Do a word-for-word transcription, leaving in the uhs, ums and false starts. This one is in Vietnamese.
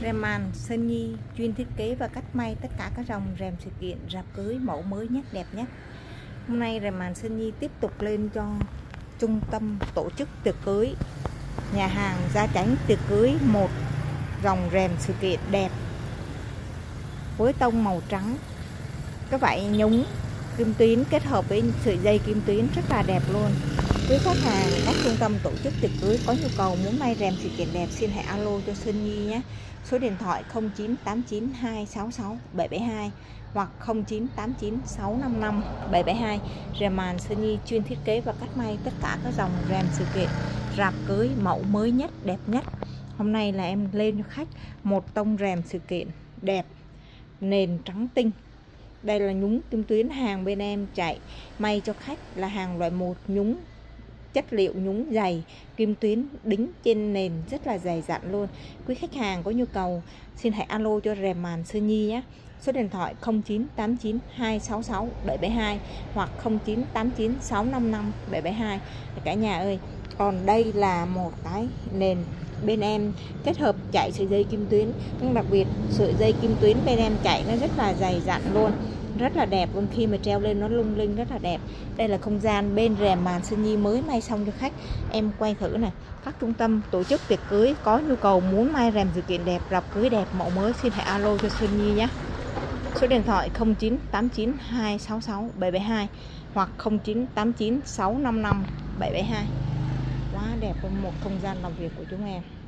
Rèm màn Sơn Nhi chuyên thiết kế và cắt may tất cả các dòng rèm sự kiện, rạp cưới mẫu mới nhất, đẹp nhất. Hôm nay rèm màn Sơn Nhi tiếp tục lên cho trung tâm tổ chức tiệc cưới, nhà hàng Gia Chánh tiệc cưới một dòng rèm sự kiện đẹp với tông màu trắng, cái vải nhúng kim tuyến kết hợp với sợi dây kim tuyến rất là đẹp luôn. Quý khách hàng các trung tâm tổ chức tiệc cưới có nhu cầu muốn may rèm sự kiện đẹp, xin hãy alo cho Sơn Nhi nhé. Số điện thoại không chín tám chín hai sáu sáu bảy bảy hai hoặc không chín tám chín sáu năm năm bảy bảy hai. Rèm màn Sơn Nhi chuyên thiết kế và cắt may tất cả các dòng rèm sự kiện, rạp cưới mẫu mới nhất, đẹp nhất. Hôm nay là em lên cho khách một tông rèm sự kiện đẹp, nền trắng tinh. Đây là nhúng kim tuyến, hàng bên em chạy may cho khách là hàng loại một, nhúng chất liệu nhúng dày, kim tuyến đính trên nền rất là dày dặn luôn. Quý khách hàng có nhu cầu xin hãy alo cho rèm màn Sơn Nhi nhé. Số điện thoại không chín tám chín hai sáu sáu bảy bảy hai hoặc không chín tám chín sáu năm năm bảy bảy hai. Cả nhà ơi, còn đây là một cái nền bên em kết hợp chạy sợi dây kim tuyến, nhưng đặc biệt sợi dây kim tuyến bên em chạy nó rất là dày dặn luôn, rất là đẹp luôn. Khi mà treo lên nó lung linh rất là đẹp. Đây là không gian bên rèm màn Sơn Nhi mới may xong cho khách. Em quay thử này, các trung tâm tổ chức tiệc cưới có nhu cầu muốn may rèm sự kiện đẹp, rạp cưới đẹp mẫu mới, xin hãy alo cho Sơn Nhi nhé. Số điện thoại không chín tám chín hai sáu sáu bảy bảy hai hoặc không chín tám chín sáu năm năm bảy bảy hai. Quá đẹp luôn, một không gian làm việc của chúng em.